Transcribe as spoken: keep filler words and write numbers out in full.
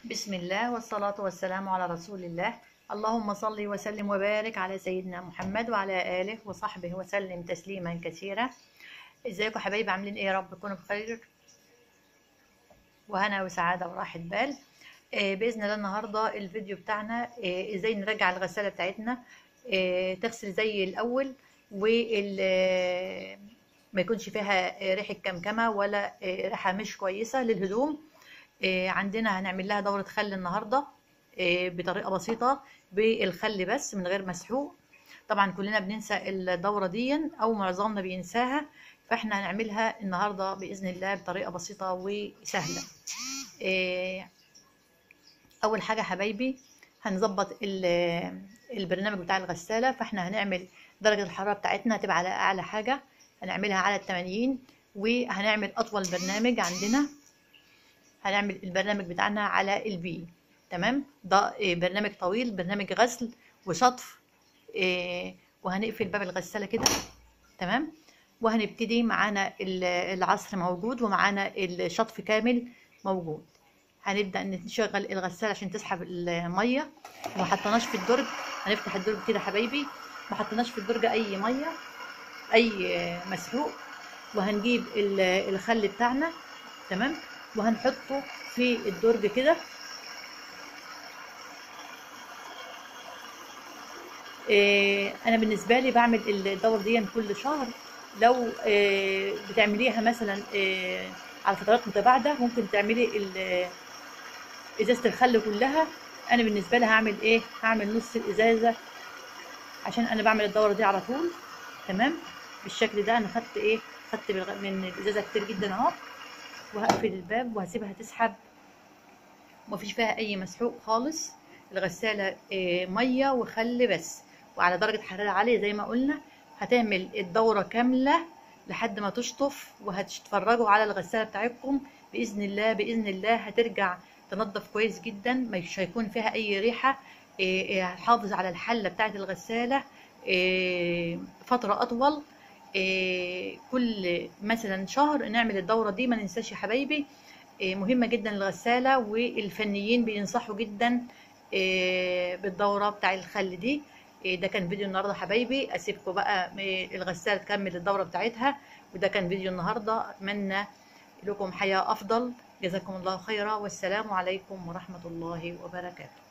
بسم الله والصلاة والسلام على رسول الله. اللهم صل وسلم وبارك على سيدنا محمد وعلى آله وصحبه وسلم تسليما كثيرا. ازيكم حبايبي؟ عاملين ايه؟ يا رب تكونوا بخير وهنا وسعادة وراحة بال. آه بإذن الله النهاردة الفيديو بتاعنا آه ازاي نرجع الغسالة بتاعتنا آه تغسل زي الأول، وال آه، ما يكونش فيها آه، ريحة كمكمة ولا آه، ريحة مش كويسة للهدوم. آه، عندنا هنعمل لها دورة خل النهاردة آه، بطريقة بسيطة بالخل بس من غير مسحوق. طبعا كلنا بننسى الدورة دي أو معظمنا بينساها، فاحنا هنعملها النهاردة بإذن الله بطريقة بسيطة وسهلة. آه، أول حاجة حبايبي هنظبط البرنامج بتاع الغسالة، فاحنا هنعمل درجة الحرارة بتاعتنا هتبقى على أعلى حاجة، هنعملها على التمانين، وهنعمل أطول برنامج عندنا هنعمل البرنامج بتاعنا على البي. تمام، ده برنامج طويل، برنامج غسل وشطف. إيه، وهنقفل باب الغسالة كده. تمام، وهنبتدي معانا العصر موجود ومعانا الشطف كامل موجود. هنبدأ نشغل الغسالة عشان تسحب المية. وما حطيناش في الدرج، هنفتح الدرج كده حبايبي، ما حطيناش في الدرج اي مية اي مسحوق. وهنجيب الخل بتاعنا. تمام، وهنحطه في الدرج كده. إيه، انا بالنسبه لي بعمل الدور دي كل شهر. لو إيه بتعمليها مثلا إيه على فترات متباعده، ممكن تعملي ازازه الخل كلها. انا بالنسبه لي هعمل ايه هعمل نص الازازه، عشان انا بعمل الدوره دي على طول. تمام، بالشكل ده انا خدت ايه خدت من الازازه كتير جدا اهو. وهقفل الباب وهسيبها تسحب، ومفيش فيها اي مسحوق خالص. الغساله إيه ميه وخل بس، وعلى درجه حراره عاليه زي ما قلنا. هتعمل الدوره كامله لحد ما تشطف، وهتتفرجوا على الغساله بتاعتكم باذن الله. باذن الله هترجع تنظف كويس جدا، مش هيكون فيها اي ريحه. إيه، هتحافظ على الحله بتاعه الغساله إيه فتره اطول. إيه، كل مثلا شهر نعمل الدوره دي، ما ننساش يا حبايبي. مهمة جدا الغسالة، والفنيين بينصحوا جدا بالدورة بتاع الخل دي. ده كان فيديو النهاردة حبايبي، اسيبكم بقى الغسالة تكمل الدورة بتاعتها. وده كان فيديو النهاردة، اتمنى لكم حياة افضل. جزاكم الله خيرا، والسلام عليكم ورحمة الله وبركاته.